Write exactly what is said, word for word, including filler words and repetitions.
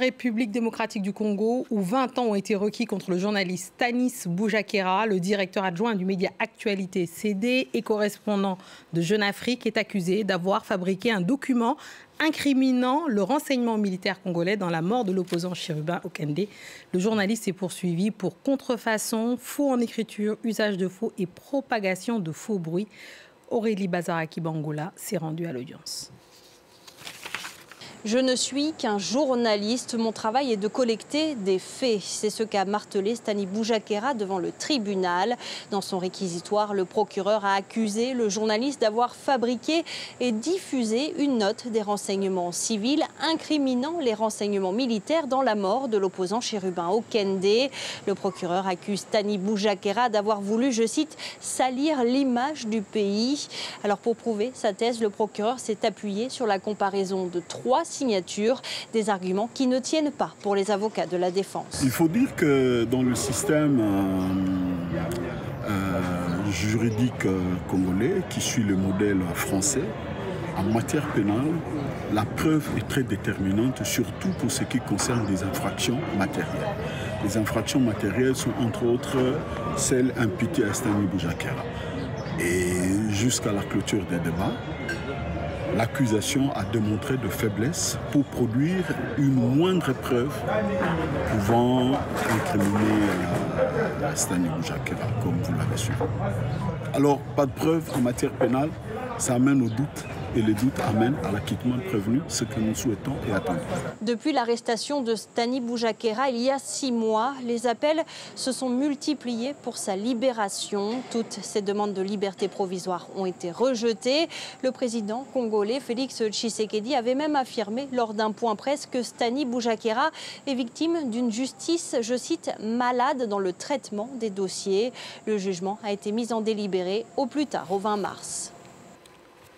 République démocratique du Congo, où vingt ans ont été requis contre le journaliste Stanis Boujakera, le directeur adjoint du média Actualité C D et correspondant de Jeune Afrique, est accusé d'avoir fabriqué un document incriminant le renseignement militaire congolais dans la mort de l'opposant Chérubin Okende. Le journaliste est poursuivi pour contrefaçon, faux en écriture, usage de faux et propagation de faux bruits. Aurélie Bazaraki Bangola s'est rendue à l'audience. Je ne suis qu'un journaliste. Mon travail est de collecter des faits. C'est ce qu'a martelé Stanis Boujakera devant le tribunal. Dans son réquisitoire, le procureur a accusé le journaliste d'avoir fabriqué et diffusé une note des renseignements civils incriminant les renseignements militaires dans la mort de l'opposant Chérubin Okende. Le procureur accuse Stanis Boujakera d'avoir voulu, je cite, salir l'image du pays. Alors pour prouver sa thèse, le procureur s'est appuyé sur la comparaison de trois signature, des arguments qui ne tiennent pas pour les avocats de la défense. Il faut dire que dans le système euh, euh, juridique congolais, qui suit le modèle français, en matière pénale, la preuve est très déterminante, surtout pour ce qui concerne des infractions matérielles. Les infractions matérielles sont entre autres celles imputées à Stanis Boujakera. Et jusqu'à la clôture des débats, l'accusation a démontré de faiblesse pour produire une moindre preuve pouvant incriminer euh, Stanis Boujakera, comme vous l'avez su. Alors, pas de preuve en matière pénale, ça amène au doute. Et les doutes amènent à l'acquittement prévenu, ce que nous souhaitons et attendons. Depuis l'arrestation de Stanis Boujakera il y a six mois, les appels se sont multipliés pour sa libération. Toutes ces demandes de liberté provisoire ont été rejetées. Le président congolais Félix Tshisekedi avait même affirmé lors d'un point presse que Stanis Boujakera est victime d'une justice, je cite, malade dans le traitement des dossiers. Le jugement a été mis en délibéré au plus tard au vingt mars.